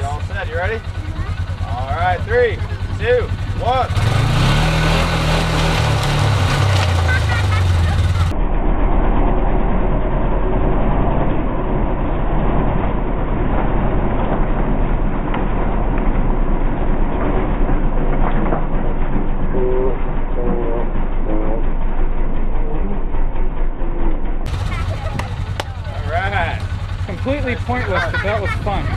all set. You ready? All right, 3, 2, 1. Completely pointless, but that was fun.